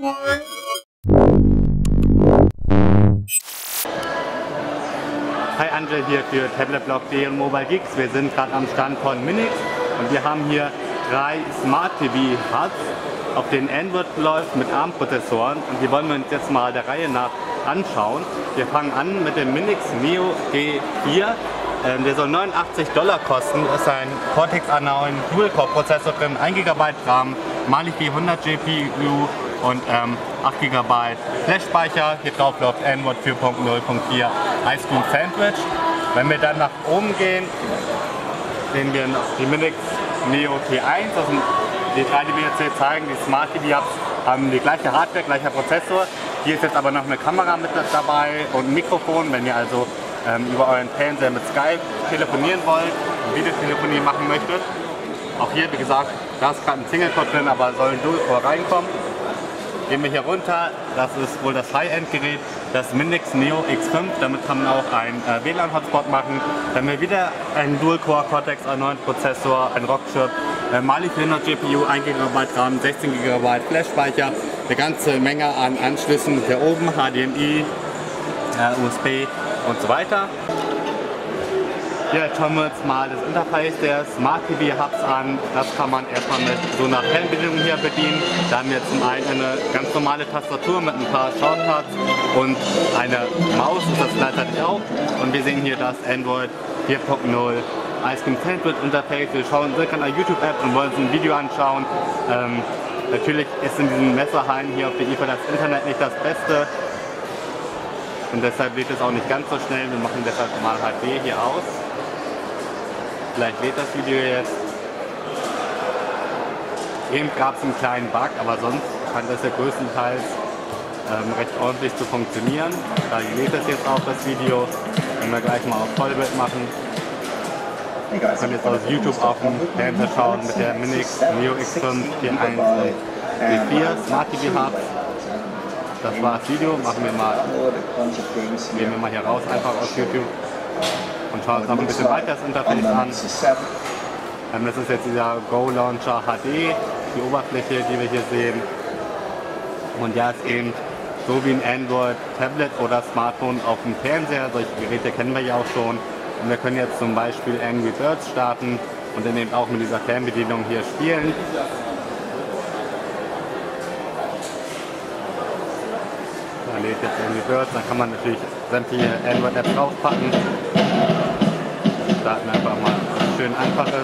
Hi, Angel hier für Tabletblog.de und Mobile Geeks. Wir sind gerade am Stand von Minix und wir haben hier 3 Smart TV Hubs, auf denen Android läuft mit ARM-Prozessoren, und die wollen wir uns jetzt mal der Reihe nach anschauen. Wir fangen an mit dem Minix Neo G4. Der soll $89 kosten. Da ist ein Cortex A9 Dual-Core-Prozessor drin, 1 GB RAM, Mali 400 GPU und 8 GB Flash-Speicher. Hier drauf läuft Android 4.0.4 Ice-Cream Sandwich. Wenn wir dann nach oben gehen, sehen wir noch die Minix Neo T1. Das sind die 3, die wir jetzt hier zeigen. Die Smart TV Hubs haben die gleiche Hardware, gleicher Prozessor. Hier ist jetzt aber noch eine Kamera mit dabei und ein Mikrofon, wenn ihr also über euren Fernseher mit Skype telefonieren wollt und Videotelefonie machen möchtet. Auch hier, wie gesagt, da ist gerade ein Single-Core drin, aber soll ein Dual-Core reinkommen. Gehen wir hier runter, das ist wohl das High-End-Gerät, das Minix Neo X5, damit kann man auch einen WLAN-Hotspot machen. Dann haben wir wieder einen Dual-Core Cortex A9 Prozessor, ein Rockchip, Mali 400 GPU, 1 GB RAM, 16 GB Flash-Speicher, eine ganze Menge an Anschlüssen hier oben, HDMI, USB und so weiter. Ja, jetzt schauen wir uns mal das Interface der Smart TV Hubs an. Das kann man erstmal mit so einer Fernbedienung hier bedienen. Da haben wir zum einen eine ganz normale Tastatur mit ein paar Shortcuts und eine Maus, ist das gleichzeitig auch. Und wir sehen hier das Android 4.0 Ice-Cream Sandwich Interface. Wir schauen circa eine YouTube-App und wollen uns ein Video anschauen. Natürlich ist in diesen Messerhallen hier auf der IFA das Internet nicht das Beste. Und deshalb lädt es auch nicht ganz so schnell. Wir machen deshalb mal HD hier aus. Vielleicht lädt das Video jetzt. Eben gab es einen kleinen Bug, aber sonst scheint das ja größtenteils recht ordentlich zu funktionieren. Da lädt es jetzt auch das Video. Wenn wir gleich mal auf Vollbild machen. Wir können jetzt aus YouTube auf den Fernseher schauen mit der Minix Neo X5, T1 und G4 Smart TV Hubs. Das war das Video, gehen wir mal hier raus, einfach aus YouTube und schauen uns noch ein bisschen weiter das Interface an. Das ist jetzt dieser Go Launcher HD, die Oberfläche, die wir hier sehen. Und ja, ist eben so wie ein Android Tablet oder Smartphone auf dem Fernseher. Solche Geräte kennen wir ja auch schon. Und wir können jetzt zum Beispiel Angry Birds starten und dann eben auch mit dieser Fernbedienung hier spielen. Da lädt jetzt Angry Birds, dann kann man natürlich sämtliche Android-Apps draufpacken. Starten einfach mal was schön Einfaches.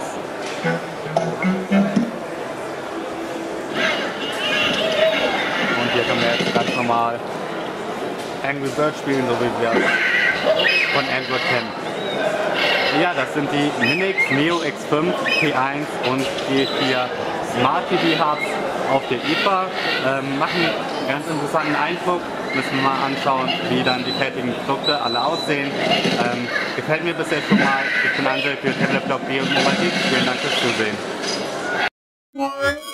Und hier können wir jetzt ganz normal Angry Birds spielen, so wie wir es von Android kennen. Ja, das sind die Minix Neo X5, T1 und G4 Smart TV Hubs auf der IFA. Machen einen ganz interessanten Eindruck. Müssen wir mal anschauen, wie dann die fertigen Produkte alle aussehen. Gefällt mir bis jetzt schon mal. Ich bin Angel für Tabletblog.de und Mobile Geeks. Vielen Dank fürs Zusehen.